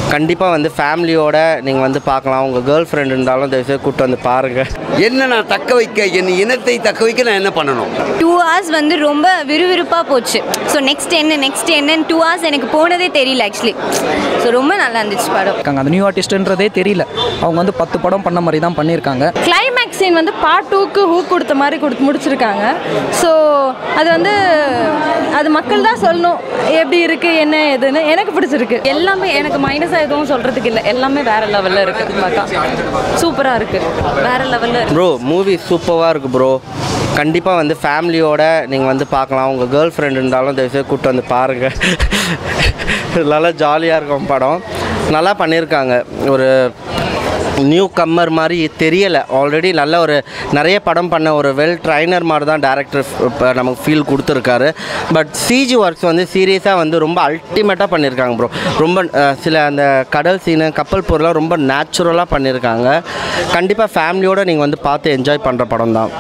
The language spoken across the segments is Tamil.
கண்டிப்பாக வந்து ஃபேமிலியோட நீங்கள் வந்து பார்க்கலாம். உங்கள் கேர்ள் ஃப்ரெண்ட் இருந்தாலும் தயவுசெய்து கூப்பிட்டு வந்து பாருங்கள். என்ன நான் தக்க வைக்க என் இனத்தை தக்க வைக்க நான் என்ன பண்ணணும்? 2 hours வந்து ரொம்ப விறுவிறுப்பாக போச்சு. ஸோ நெக்ஸ்ட் என்னன்னு 2 hours எனக்கு போனதே தெரியல ஆக்சுவலி. ஸோ ரொம்ப நல்லா இருந்துச்சு படம். அந்த நியூ ஆர்டிஸ்ட்ன்றதே தெரியல. அவங்க வந்து 10 படம் பண்ண மாதிரி தான் பண்ணியிருக்காங்க. கிளைமேக்ஸ் சீன் வந்து பார்ட் 2க்கு ஹூக் கொடுத்த மாதிரி முடிச்சிருக்காங்க. ஸோ அது வந்து அது மக்கள் தான் சொல்லணும் எப்படி இருக்குது என்ன எதுன்னு. எனக்கு பிடிச்சிருக்கு. எல்லாமே எனக்கு மைனஸாக எதுவும் சொல்கிறதுக்கு இல்லை. எல்லாமே வேறு லெவலில் இருக்குது. பார்த்தா சூப்பராக இருக்குது. வேறு லெவலில் ப்ரோ மூவி சூப்பராக இருக்குது ப்ரோ. கண்டிப்பாக வந்து ஃபேமிலியோட நீங்கள் வந்து பார்க்கலாம். உங்கள் கேர்ள் ஃப்ரெண்ட் இருந்தாலும் தயவுசெய்து கூப்பிட்டு வந்து பாருங்கள். நல்லா ஜாலியாக இருக்கும் படம். நல்லா பண்ணியிருக்காங்க. ஒரு நியூ கம்மர் மாதிரி தெரியலை. ஆல்ரெடி நல்ல ஒரு நிறைய படம் பண்ண ஒரு வெல் ட்ரைனர் மாதிரி தான் டேரக்டர் இப்போ நமக்கு ஃபீல் கொடுத்துருக்காரு. பட் சிஜி ஒர்க்ஸ் வந்து சீரியஸாக வந்து ரொம்ப அல்டிமேட்டாக பண்ணியிருக்காங்க ப்ரோ. ரொம்ப சில அந்த கடல் சீனு கப்பல் பொருளாக ரொம்ப நேச்சுரலாக பண்ணியிருக்காங்க. கண்டிப்பாக ஃபேமிலியோடு நீங்கள் வந்து பார்த்து என்ஜாய் பண்ணுற படம் தான்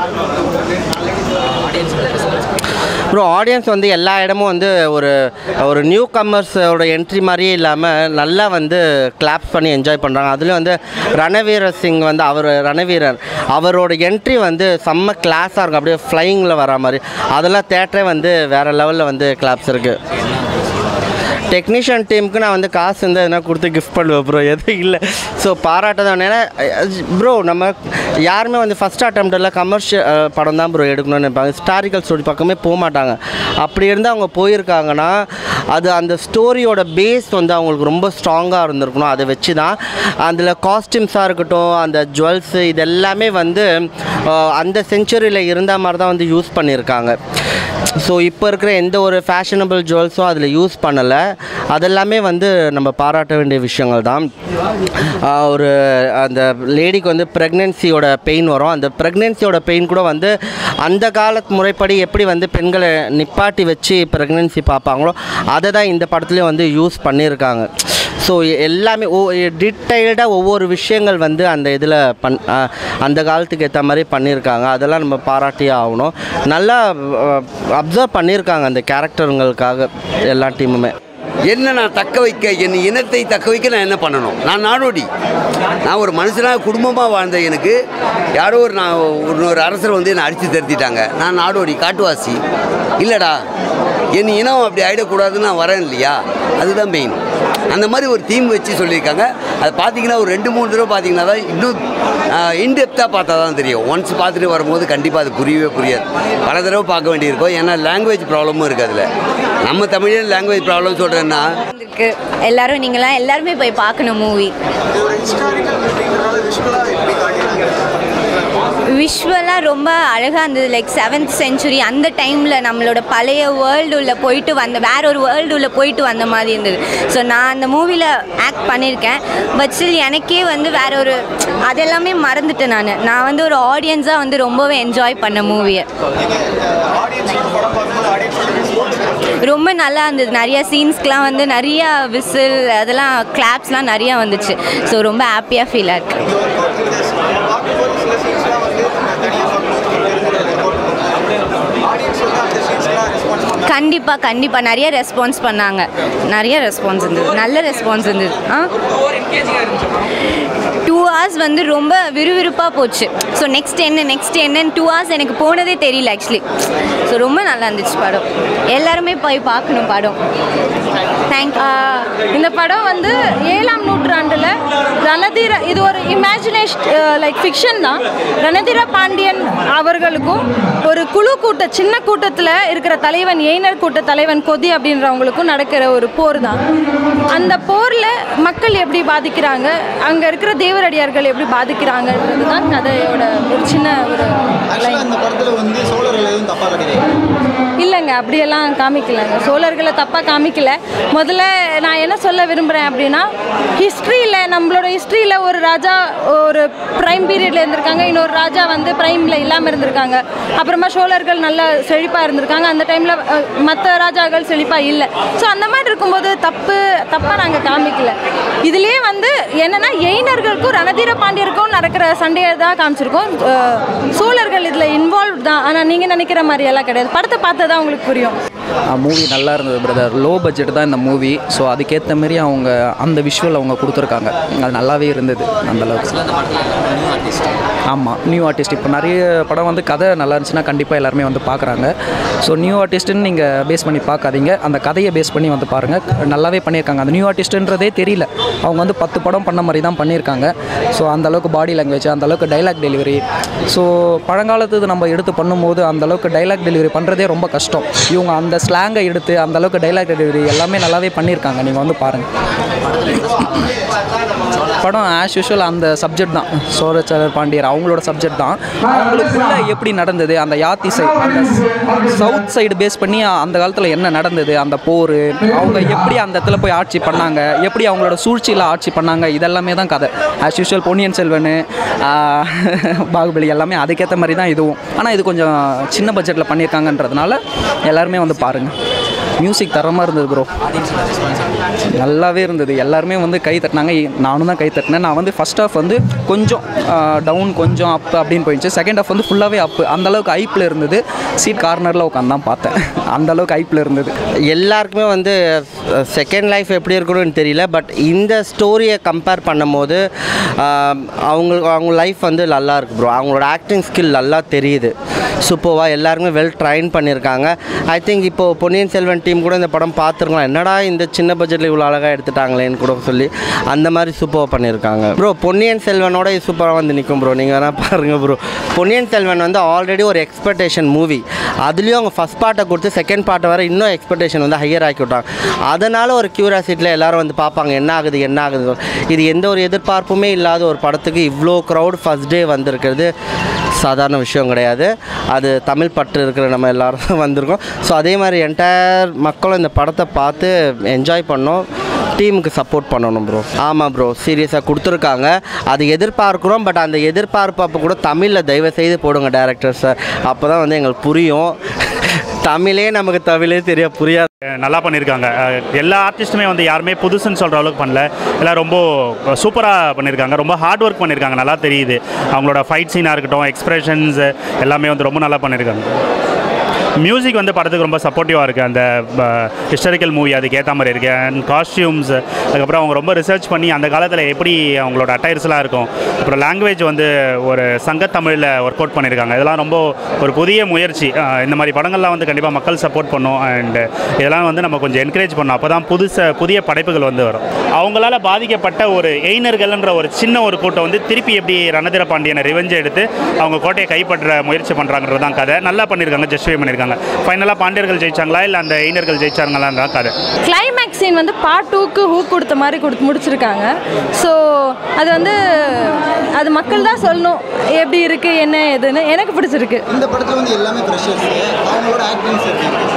ப்ரோ. ஆடியன்ஸ் வந்து எல்லா இடமும் வந்து ஒரு நியூ கம்மர்ஸோட என்ட்ரி மாதிரியே இல்லாமல் நல்லா வந்து கிளாப்ஸ் பண்ணி என்ஜாய் பண்ணுறாங்க. அதுலேயும் வந்து ரணவீர சிங் வந்து ரணவீரன் அவரோட என்ட்ரி வந்து செம்ம கிளாஸாக இருக்கும். அப்படியே ஃப்ளைங்கில் வர மாதிரி அதெல்லாம் தேட்டரே வந்து வேறு லெவலில் வந்து கிளாப்ஸ் இருக்குது. டெக்னீஷியன் டீமுக்கு நான் வந்து காசு வந்து எதனா கொடுத்து கிஃப்ட் பண்ணுவேன் ப்ரோ. எதுவும் இல்லை. ஸோ பாராட்ட தான். ஏன்னா ப்ரோ நம்ம யாருமே வந்து ஃபஸ்ட் அட்டம்ப்டில் கமர்ஷியல் படம் தான் ப்ரோ எடுக்கணும்னு நினைப்பாங்க. ஹிஸ்டாரிக்கல் ஸ்டோரி பக்கமே போக மாட்டாங்க. அப்படி இருந்து அவங்க போயிருக்காங்கன்னா அது அந்த ஸ்டோரியோட பேஸ் வந்து அவங்களுக்கு ரொம்ப ஸ்ட்ராங்காக இருந்திருக்கணும். அதை வச்சு தான் அதில் காஸ்டியூம்ஸாக இருக்கட்டும், அந்த ஜுவல்ஸு இது எல்லாமே வந்து அந்த செஞ்சுரியில் இருந்த மாதிரி தான் வந்து யூஸ் பண்ணியிருக்காங்க. ஸோ இப்போ இருக்கிற எந்த ஒரு ஃபேஷனபிள் ஜுவல்ஸும் அதில் யூஸ் பண்ணலை. அதெல்லாமே வந்து நம்ம பாராட்ட வேண்டிய விஷயங்கள் தான். ஒரு அந்த லேடிக்கு வந்து ப்ரெக்னென்சியோட பெயின் வரும். அந்த ப்ரெக்னென்சியோட பெயின் கூட வந்து அந்த காலத்து முறைப்படி எப்படி வந்து பெண்களை நிப்பாட்டி வச்சு ப்ரெக்னென்சி பார்ப்பாங்களோ அதை தான் இந்த படத்துலேயும் வந்து யூஸ் பண்ணியிருக்காங்க. ஸோ எல்லாமே டீட்டெயில்டாக ஒவ்வொரு விஷயங்கள் வந்து அந்த இதில் அந்த காலத்துக்கு ஏற்ற மாதிரி பண்ணியிருக்காங்க. அதெல்லாம் நம்ம பாராட்டியே ஆகணும். நல்லா அப்சர்வ் பண்ணியிருக்காங்க அந்த கேரக்டருங்களுக்காக எல்லா டீமுமே. என்ன நான் தக்க வைக்க என் இனத்தை தக்க வைக்க நான் என்ன பண்ணணும்? நான் நாடோடி. நான் ஒரு மனுஷனாக குடும்பமாக வாழ்ந்த எனக்கு யாரோ ஒரு அரசர் வந்து என்னை அடித்து திருத்திட்டாங்க. நான் நாடோடி காட்டுவாசி இல்லைடா. என் இனம் அப்படி ஆகிடக்கூடாதுன்னு நான் வரேன் இல்லையா? அதுதான் மெயின். அந்த மாதிரி ஒரு தீம் வச்சு சொல்லியிருக்காங்க. அது பார்த்தீங்கன்னா ஒரு 2-3 தடவை பார்த்தீங்கன்னா தான் இன்னும் இன்டெப்த்தாக பார்த்தா தான் தெரியும். ஒன்ஸ் பார்த்துட்டு வரும்போது கண்டிப்பாக அது புரியாது. பல தடவை பார்க்க வேண்டியிருக்கும். ஏன்னா லாங்குவேஜ் ப்ராப்ளமும் இருக்குது. அதில் நம்ம தமிழில் லாங்குவேஜ் ப்ராப்ளம் சொல்கிறேன்னா எல்லாரும் நீங்களாம் எல்லாருமே போய் பார்க்கணும் மூவி. விஷுவலாக ரொம்ப அழகாக இருந்தது. லைக் 7th century அந்த டைமில் நம்மளோட பழைய வேர்ல்டு உள்ள போயிட்டு வேற ஒரு வேர்ல்டு உள்ள போயிட்டு வந்த மாதிரி இருந்தது. ஸோ நான் அந்த மூவியில் ஆக்ட் பண்ணியிருக்கேன். பட் ஸ்டில் எனக்கே வந்து வேற ஒரு அதெல்லாமே மறந்துட்டேன். நான் வந்து ஒரு ஆடியன்ஸாக வந்து ரொம்பவே என்ஜாய் பண்ண மூவியை. ரொம்ப நல்லா இருந்தது. நிறைய சீன்ஸ்க்கெலாம் வந்து நிறைய விசில் அதெல்லாம் கிளாப்ஸ்லாம் நிறையா வந்துச்சு. ஸோ ரொம்ப ஹாப்பியாக ஃபீல் ஆயிருக்கு. கண்டிப்பாக நிறைய ரெஸ்பான்ஸ் பண்ணாங்க. நல்ல ரெஸ்பான்ஸ் இருந்தது. 2 hours வந்து ரொம்ப விறுவிறுப்பாக போச்சு. ஸோ நெக்ஸ்ட் என்னன்னு 2 hours எனக்கு போனதே தெரியல ஆக்சுவலி. ஸோ ரொம்ப நல்லா இருந்துச்சு படம். எல்லாருமே போய் பார்க்கணும் படம். தேங்க்யூ. இந்த படம் வந்து 7ஆம் நூற்றாண்டில் ரணதீர இது ஒரு இமேஜினேஷன் லைக் ஃபிக்ஷன் தான். ரணதீர பாண்டியன் அவர்களுக்கும் ஒரு சின்ன கூட்டத்தில் இருக்கிற தலைவன் எய்னர் கூட்ட தலைவன் கொதி அப்படின்றவங்களுக்கும் நடக்கிற ஒரு போர் தான். அந்த போரில் மக்கள் எப்படி பாதிக்கிறாங்க, அங்கே இருக்கிற தேவரடியார்கள் எப்படி பாதிக்கிறாங்கன்றது தான் கதையோட ஒரு சின்ன ஒரு இல்லைங்க. அப்படியெல்லாம் காமிக்கலைங்க. சோழர்களை தப்பாக காமிக்கல. முதல்ல நான் என்ன சொல்ல விரும்புகிறேன் அப்படின்னா நம்மளோட ஹிஸ்ட்ரியில் ஒரு ராஜா ஒரு ப்ரைம் பீரியடில் இருந்திருக்காங்க. இன்னொரு ராஜா வந்து ப்ரைமில் இல்லாமல் இருந்திருக்காங்க. அப்புறமா சோழர்கள் நல்ல செழிப்பாக இருந்திருக்காங்க. அந்த டைமில் மற்ற ராஜாக்கள் செழிப்பாக இல்லை. ஸோ அந்த மாதிரி இருக்கும்போது தப்பாக நாங்கள் காமிக்கல. இதுலேயே வந்து என்னென்னா எய்னர்களுக்கும் ரணதீர பாண்டியருக்கும் நடக்கிற சண்டையை தான் காமிச்சிருக்கோம். சோழர்கள் இதில் இன்வால்வ் தான். ஆனால் நீங்கள் நினைக்கிற மாதிரி எல்லாம் கிடையாது. படத்தை பார்த்தா தான் உங்களுக்கு புரியும். மூவி நல்லா இருந்தது பிரதர். லோ பட்ஜெட் தான் இந்த மூவி. ஸோ அதுக்கேற்ற மாரி அவங்க அந்த விஷுவல் அவங்க கொடுத்துருக்காங்க. அது நல்லாவே இருந்தது அந்தளவுக்கு. ஆமாம், நியூ ஆர்டிஸ்ட். இப்போ நிறைய படம் வந்து கதை நல்லா இருந்துச்சுன்னா கண்டிப்பாக எல்லாருமே வந்து பார்க்குறாங்க. ஸோ நியூ ஆர்டிஸ்ட்டுன்னு நீங்கள் பேஸ் பண்ணி பார்க்காதீங்க, அந்த கதையை பேஸ் பண்ணி வந்து பாருங்கள். நல்லாவே பண்ணியிருக்காங்க. அந்த நியூ ஆர்டிஸ்ட்டுன்றதே தெரியல, அவங்க வந்து 10 படம் பண்ண மாதிரி தான் பண்ணியிருக்காங்க. ஸோ அந்தளவுக்கு பாடி லாங்குவேஜ், அந்தளவுக்கு டைலாக் டெலிவரி. ஸோ பழங்காலத்து நம்ம எடுத்து பண்ணும்போது அந்தளவுக்கு டைலாக் டெலிவரி பண்ணுறதே ரொம்ப கஷ்டம். இவங்க அந்த ஸ்லாங்கை எடுத்து அந்தளவுக்கு டைலாக் டெலிவரி எல்லாமே நல்லாவே பண்ணியிருக்காங்க. நீங்கள் வந்து பாருங்கள். படம் ஆஸ் யூஷுவல் அந்த சப்ஜெக்ட் தான், சோழச்சேரர் பாண்டியர் அவங்களோட சப்ஜெக்ட் தான். அவங்களுக்குள்ள எப்படி நடந்தது, அந்த யாத்திசை, அந்த சவுத் சைடு பேஸ் பண்ணி அந்த காலத்தில் என்ன நடந்தது, அந்த போர், அவங்க எப்படி அந்த இடத்துல போய் ஆட்சி பண்ணாங்க, எப்படி அவங்களோட சூழ்ச்சியில் ஆட்சி பண்ணாங்க, இதெல்லாமே தான் கதை. ஆஸ் யூஷுவல் பொன்னியின் செல்வன், பாகுபலி எல்லாமே அதுக்கேற்ற மாதிரி தான் இதுவும். ஆனால் இது கொஞ்சம் சின்ன பட்ஜெட்டில் பண்ணியிருக்காங்கன்றதுனால எல்லாருமே வந்து பாருங்கள். மியூசிக் தரமாக இருந்தது ப்ரோ, நல்லாவே இருந்தது. எல்லாருமே வந்து கை தட்டினாங்க, நானும் தான் கை தட்டினேன். நான் வந்து ஃபஸ்ட் ஹாஃப் வந்து கொஞ்சம் டவுன் கொஞ்சம் அப் அப்படின்னு போயிடுச்சு. செகண்ட் ஹாஃப் வந்து ஃபுல்லாகவே அப்பு. அந்தளவுக்கு ஐப்பில் இருந்தது. சீட் கார்னரில் உட்காந்து தான் பார்த்தேன். அந்தளவுக்கு ஐப்பில் இருந்தது. எல்லாருக்குமே வந்து செகண்ட் லைஃப் எப்படி இருக்கணும்னு தெரியல. பட் இந்த ஸ்டோரியை கம்பேர் பண்ணும்போது அவங்க லைஃப் வந்து நல்லா இருக்குது ப்ரோ. அவங்களோட ஆக்டிங் ஸ்கில் நல்லா தெரியுது. சூப்பர்வாக எல்லாருமே வெல் ட்ரைன் பண்ணியிருக்காங்க. ஐ திங்க் இப்போது பொன்னியின் செல்வன் டீம் கூட இந்த படம் பார்த்துருக்கலாம், என்னடா இந்த சின்ன பட்ஜெட்டில் இவ்வளோ அழகாக எடுத்துட்டாங்களேன்னு கூட சொல்லி அந்த மாதிரி சூப்பராக பண்ணியிருக்காங்க ப்ரோ. பொன்னியின் செல்வனோட இது சூப்பராக வந்து நிற்கும் ப்ரோ. நீங்கள் வேணால் பாருங்கள் ப்ரோ. பொன்னியின் செல்வன் வந்து ஆல்ரெடி ஒரு எக்ஸ்பெக்டேஷன் மூவி. அதுலேயும் அவங்க ஃபஸ்ட் பார்ட்டை கொடுத்து செகண்ட் பார்ட்டை வர இன்னும் எக்ஸ்பெக்டேஷன் வந்து ஹையர் ஆக்கி விட்டாங்க. அதனால் ஒரு க்யூரியாசிட்டியில் எல்லோரும் வந்து பார்ப்பாங்க என்ன ஆகுது என்ன ஆகுது. இது எந்த ஒரு எதிர்பார்ப்புமே இல்லாத ஒரு படத்துக்கு இவ்வளோ க்ரௌட் ஃபஸ்ட் டே வந்திருக்கிறது சாதாரண விஷயம் கிடையாது. அது தமிழ் பற்று இருக்கிற நம்ம எல்லோரும் வந்திருக்கோம். ஸோ அதே மாதிரி என்டையர் மக்களும் இந்த படத்தை பார்த்து என்ஜாய் பண்ணோம், டீமுக்கு சப்போர்ட் பண்ணணும் ப்ரோ. ஆமாம் ப்ரோ, சீரியஸாக கொடுத்துருக்காங்க. அது எதிர்பார்க்குறோம். பட் அந்த எதிர்பார்ப்பு அப்போ கூட தமிழில் தயவு செய்து போடுங்க டேரக்டர் சார், அப்போ தான் வந்து எங்களுக்கு புரியும். தமிழே நமக்கு தமிழே தெரிய புரியாது. நல்லா பண்ணியிருக்காங்க. எல்லா ஆர்டிஸ்ட்டுமே வந்து யாருமே புதுசுன்னு சொல்கிற அளவுக்கு பண்ணல. எல்லாம் ரொம்ப சூப்பராக பண்ணியிருக்காங்க. ரொம்ப ஹார்ட் ஒர்க் பண்ணியிருக்காங்க, நல்லா தெரியுது. அவங்களோட ஃபைட் சீனாக இருக்கட்டும், எக்ஸ்பிரஷன்ஸ் எல்லாமே வந்து ரொம்ப நல்லா பண்ணியிருக்காங்க. மியூசிக் வந்து படத்துக்கு ரொம்ப சப்போர்ட்டிவாக இருக்குது. அந்த ஹிஸ்டாரிக்கல் மூவி அதுக்கு ஏற்ற மாதிரி இருக்குது. அண்ட் காஸ்டியூம்ஸ், அதுக்கப்புறம் அவங்க ரொம்ப ரிசர்ச் பண்ணி அந்த காலத்தில் எப்படி அவங்களோட அட்டையர்ஸ்லாம் இருக்கும். அப்புறம் லாங்குவேஜ் வந்து ஒரு சங்கத்தமிழில் ஒர்க் அவுட் பண்ணியிருக்காங்க. இதெல்லாம் ரொம்ப ஒரு புதிய முயற்சி. இந்த மாதிரி படங்கள்லாம் வந்து கண்டிப்பாக மக்கள் சப்போர்ட் பண்ணும். அண்ட் இதெல்லாம் வந்து நம்ம கொஞ்சம் என்கரேஜ் பண்ணோம், அப்போ தான் புதிய படைப்புகள் வந்து வரும். அவங்களால பாதிக்கப்பட்ட ஒரு எய்னர்கள்ன்ற ஒரு சின்ன ஒரு கூட்டம் வந்து திருப்பி எப்படி ரணதீர பாண்டியனை ரிவெஞ்சை எடுத்து அவங்க கோட்டையை கைப்பற்ற முயற்சி பண்ணுறாங்கிறது தான் கதை. நல்லா பண்ணியிருக்காங்க, ஜஸ்டிஃபை பண்ணியிருக்காங்க. ஃபைனலாக பாண்டியர்கள் ஜெயிச்சாங்களா இல்லை அந்த எய்னர்கள் ஜெயிச்சாங்களான்னு தான் கதை. கிளைமேக்ஸ் சீன் வந்து பார்ட் 2க்கு ஹூக் கொடுத்த மாதிரி முடிச்சிருக்காங்க. ஸோ அது வந்து அது மக்கள் தான் சொல்லணும் எப்படி இருக்குது என்ன எதுன்னு. எனக்கு பிடிச்சிருக்கு. இந்த படத்தில் வந்து எல்லாமே ஃப்ரெஷர்ஸ், அவங்களோட ஆக்டிங்ஸ்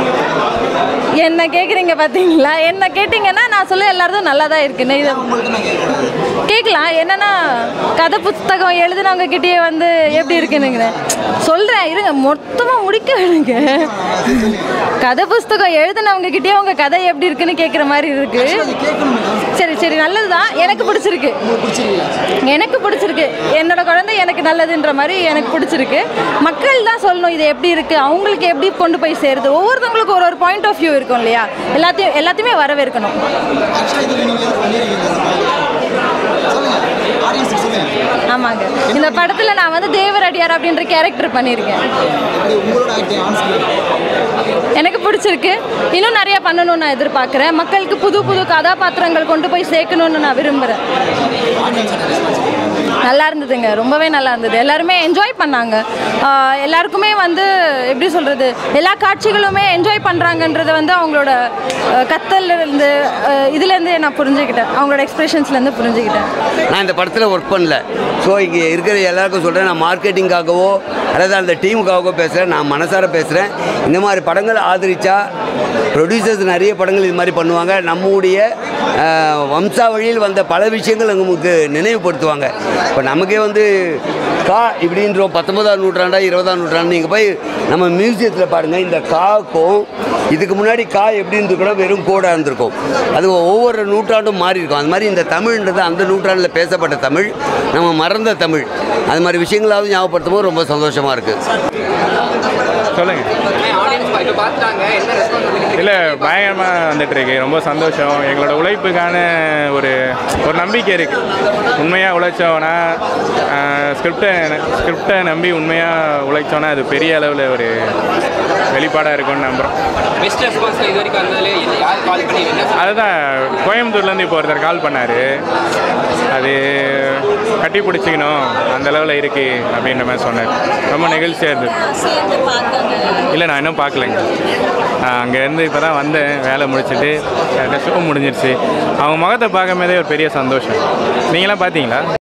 என்ன கேட்குறீங்க பார்த்தீங்களா? என்ன கேட்டிங்கன்னா நான் சொல்ல எல்லாரும் நல்லா தான் இருக்குன்னு இதை கேட்கலாம். என்னென்னா கதை புத்தகம் எழுதுனவங்க கிட்டேயே வந்து எப்படி இருக்குன்னுங்கிறேன் சொல்கிறேன். இருங்க மொத்தமாக முடிக்க வேணுங்க. கதை புஸ்தகம் எழுதுனவங்க கிட்டேயே உங்க கதை எப்படி இருக்குன்னு கேட்குற மாதிரி இருக்கு. சரி சரி நல்லது தான், எனக்கு பிடிச்சிருக்கு. எனக்கு பிடிச்சிருக்கு, என்னோட குழந்தை எனக்கு நல்லதுன்ற மாதிரி எனக்கு பிடிச்சிருக்கு. மக்கள் தான் சொல்லணும் இது எப்படி இருக்குது, அவங்களுக்கு எப்படி கொண்டு போய் சேருது. ஒவ்வொருத்தவங்களுக்கு ஒரு பாயிண்ட் ஆஃப் வியூ இருக்கும் இல்லையா, எல்லாத்தையுமே வரவேற்கணும். ஆமாங்க, இந்த படத்தில் நான் வந்து தேவரடியார் அப்படின்ற கேரக்டர் பண்ணியிருக்கேன். எனக்கு பிடிச்சிருக்கு. இன்னும் நிறைய பண்ணணும்னு நான் எதிர்பார்க்குறேன். மக்களுக்கு புது புது கதாபாத்திரங்கள் கொண்டு போய் சேர்க்கணும்னு நான் விரும்புகிறேன். நல்லா இருந்ததுங்க, ரொம்பவே நல்லா இருந்தது. எல்லாருமே என்ஜாய் பண்ணாங்க. எல்லாருக்குமே வந்து எப்படி சொல்கிறது, எல்லா காட்சிகளுமே என்ஜாய் பண்ணுறாங்கன்றதை வந்து அவங்களோட கத்தல்லேருந்து இதுலேருந்து நான் புரிஞ்சுக்கிட்டேன், அவங்களோட எக்ஸ்பிரஷன்ஸ்லேருந்து புரிஞ்சுக்கிட்டேன். நான் இந்த படத்தில் ஒர்க் பண்ணல. ஸோ இங்கே இருக்கிற எல்லாருக்கும் சொல்கிறேன், நான் மார்க்கெட்டிங்காகவோ அதாவது அந்த டீமுக்காகவோ பேசுகிறேன், நான் மனசார பேசுகிறேன். இந்த மாதிரி படங்கள் ஆதரித்தா ப்ரொடியூசர்ஸ் நிறைய படங்கள் இது மாதிரி பண்ணுவாங்க. நம்முடைய வம்சாவழியில் வந்த பல விஷயங்கள் நமக்கு நினைவுபடுத்துவாங்க. இப்போ நமக்கே வந்து கா இப்படின்றோம் 19ஆம் நூற்றாண்டா 20ஆம் நூற்றாண்டு. நீங்கள் போய் நம்ம மியூசியத்தில் பாருங்கள், இந்த காக்கும் இதுக்கு முன்னாடி கா எப்படி இருந்துக்கூட வெறும் கோடாக இருந்திருக்கும். அது ஒவ்வொரு நூற்றாண்டும் மாறி இருக்கும். அது மாதிரி இந்த தமிழ்ன்றது அந்த நூற்றாண்டில் பேசப்பட்ட தமிழ், நம்ம மறந்த தமிழ். அது மாதிரி விஷயங்களாவது ஞாபகப்படுத்தும் போது ரொம்ப சந்தோஷமாக இருக்குது. சொல்லுங்கள். இல்லை பயங்கரமாக வந்துட்டுருக்கு, ரொம்ப சந்தோஷம். எங்களோட உழைப்புக்கான ஒரு நம்பிக்கை இருக்குது. உண்மையாக உழைச்சோன்னா ஸ்கிரிப்டை நம்பி உண்மையாக உழைச்சோன்னா அது பெரிய அளவில் ஒரு வெளிப்பாடாக இருக்கும்னு நம்புகிறோம். அதுதான் கோயம்புத்தூர்லேருந்து இப்போ ஒருத்தர் கால் பண்ணார், அது கட்டி பிடிச்சிக்கணும் அந்த அளவில் இருக்குது அப்படின்ற மாதிரி சொன்னார். ரொம்ப நெகிழ்ச்சியாக இருந்தது. இல்லை நான் இன்னும் பார்க்கலைங்க, அங்கேருந்து இப்போ தான் வந்தேன், வேலை முடிச்சுட்டு ஷோ முடிஞ்சிருச்சு. அவங்க முகத்தை பார்க்கும் போதே ஒரு பெரிய சந்தோஷம். நீங்களாம் பார்த்தீங்களா?